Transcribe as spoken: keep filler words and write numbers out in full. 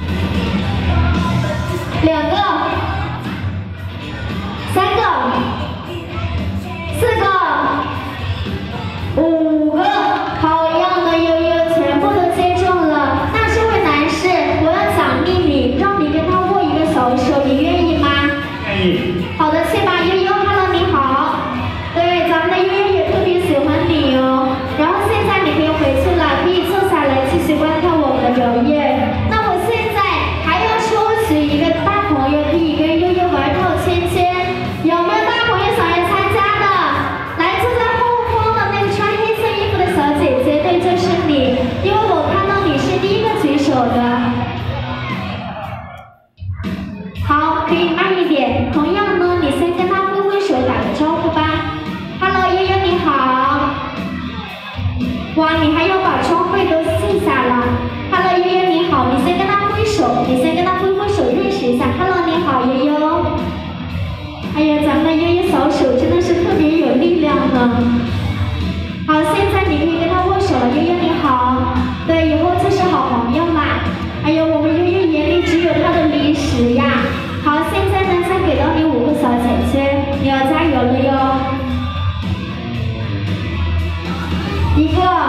两个，三个，四个，五个，好样的，悠悠全部都接中了。那这位男士，我要奖励你，让你跟他握一个小手，你愿意吗？ 愿意。 好的，去吧，悠悠 ，Hello， 你好。对，咱们的悠悠也特别喜欢你哦。然后现在你可以回去了，可以坐下来继续观看我们的表演。那我现在还要抽取一个大朋友，可以跟悠悠玩套圈圈。有没有大朋友想要参加的？来，坐在后方的那个穿黑色衣服的小姐姐，对，就是你，因为我看到你是第一个举手的。好，可以慢一点。同样呢，你先跟他挥挥手，打个招呼吧。Hello， 悠悠你好。哇，你还要把装备都卸下了。Hello， 悠悠你好，你先跟他挥手，你先跟他挥挥手，认识一下。Hello， 你好，悠悠。哎呀，咱们的悠悠小手真的是特别有力量呢。好，现在你可以跟他握手了，悠悠你好。对，以后就是好朋友嘛。哎呦，我们悠悠眼里只有他的零食呀。好，现在呢，再给到你五个小姐姐，你要加油了哟。一个。